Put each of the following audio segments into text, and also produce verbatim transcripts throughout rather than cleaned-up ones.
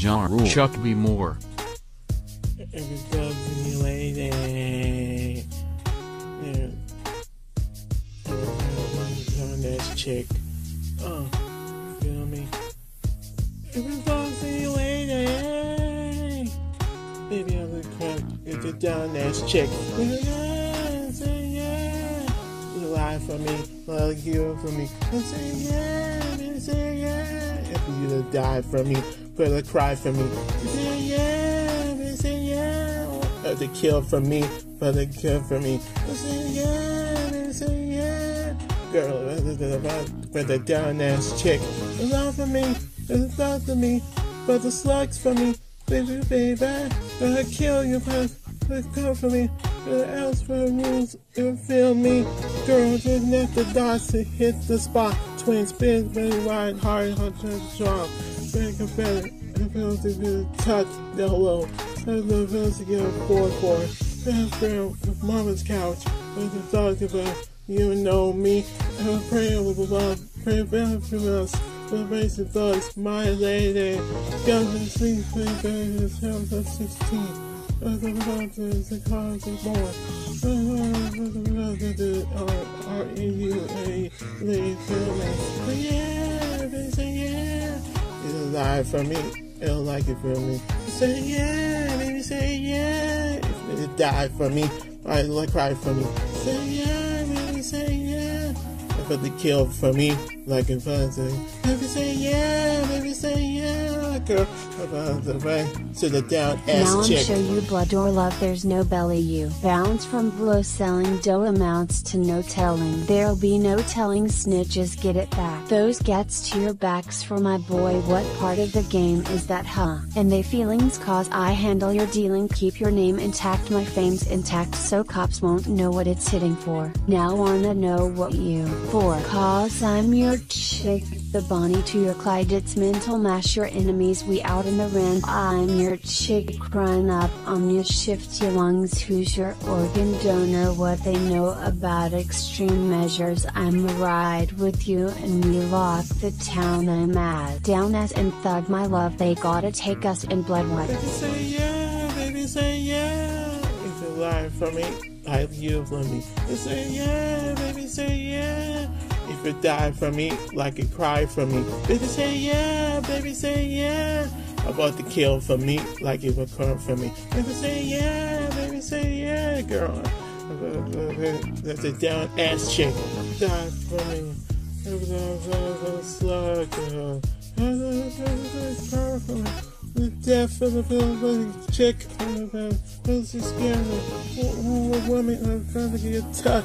Ja Rule. Chuck B. Moore. Every dog's in your lady. Yeah. On that chick. Uh, feel me? Every dog's in your lady. Baby, I'm gonna crack. It's a down ass chick. Yeah, say yeah. You lie for me. Well, you for me. And say yeah. Baby, say yeah. If you to die for me. Better cry for me. Say yeah. Baby, say yeah. Or to kill for me. Better kill for me. Say yeah. Baby, say yeah. Girl, with the down ass chick. It's all for me. It's all for me. But the slugs for me. Baby, baby. Gonna kill you, but it's good for me. What else for the rules? It'll feel me. Girl, didn't have the dots to hit the spot. Twin spins, very wide, hard, hard, hard, strong. Very competitive. It feels to be touch the low. It feels to get a four four. Best girl with mama's couch. With the thought about you know me. I'm praying with love. Pray for us. The racing thugs, my lady. Got to sleep, baby, his house at sixteen. As the mountains, the cars are born. R E U A, lady, family. Yeah, they say yeah. It'll lie for me, it'll like it for me. Say yeah, baby, say yeah. If it'll die for me, I'll cry for me. Say yeah, baby, say yeah. For the kill for me, like in fancy. Baby say yeah, baby say yeah, girl. About the way to the down ass now chick. Now I'm show you blood or love. There's no belly. You bounce from below. Selling dough amounts to no telling. There'll be no telling. Snitches get it back. Those gets to your backs for my boy. What part of the game is that, huh? And they feelings cause I handle your dealing. Keep your name intact. My fame's intact so cops won't know what it's hitting for. Now wanna know what you for? Cause I'm your chick. The Bonnie to your Clyde. It's mental mash your enemies. We out in the rent. I'm your chick. Crying up on your shift your lungs. Who's your organ donor? What they know about extreme measures. I'm a ride with you and we lock the town. I'm mad. Down as and thug my love. They gotta take us in blood. What? Baby say yeah, baby say yeah. If you lie for me, I you for me. They say yeah, baby say yeah. If you die for me, like you cry for me. Baby say yeah, baby say yeah. About to kill for me, like you would cry for me. Baby say yeah, baby say yeah, girl. That's a down ass chick. Die for me. Slug, girl. The death of the chick. Who's this scared? Woman, I'm trying to get a tuck.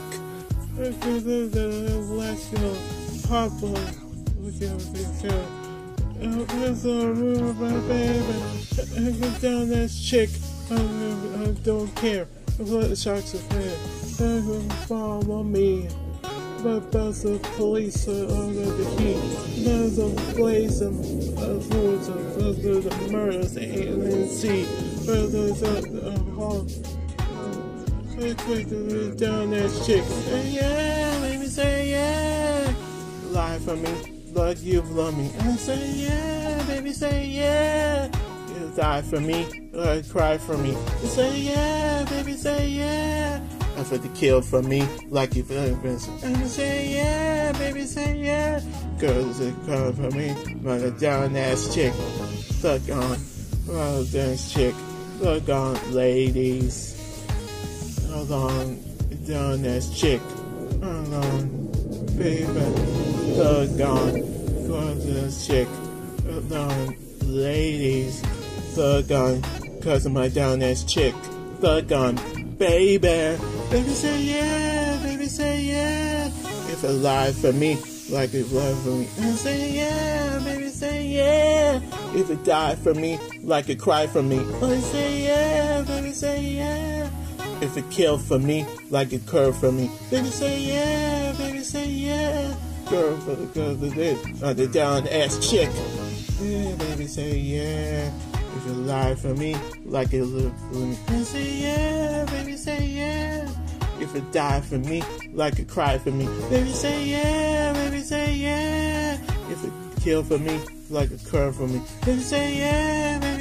The last girl, Papa, look at this girl. There's a room of my baby. I get down that chick. I, I don't care. Let the sharks are fair. They're gonna follow me. But that's the police are under the heat. There's a blaze of fluids of the murders they ain't see. But there's a hall. Quick, quick, down that chick. Say yeah, baby, say yeah. Lie for me, but you love me. And say yeah, baby, say yeah. You die for me, or cry for me. You say yeah, baby, say yeah. And for the kill for me, like you feel invincible. And you say yeah, baby, say yeah. Girls are crying for me, but a down ass chick. Suck on, well, dance chick. Suck on, ladies. Hold on, down that chick. Hold on, baby. Thug on, go to this chick. Hold on, ladies. Thug on, cause of my down ass chick. Thug on, baby. Baby say yeah, baby say yeah. If it lie for me, like it love for me. And say yeah, baby say yeah. If it die for me, like it cry for me. I say yeah, baby say yeah. If it kill for me, like it curve for me. Baby say yeah, baby say yeah. Girl for the girl for this, uh, the down ass chick. Yeah, baby say yeah. If you lie for me, like it live for me. I say yeah, baby say yeah. If it die for me, like it cry for me. Baby say yeah, baby say yeah. If it kill for me, like it curve for me. Baby say yeah, baby.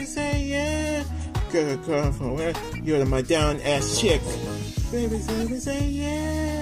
got a girlfriend. You're my down ass chick. Baby, baby, say yeah.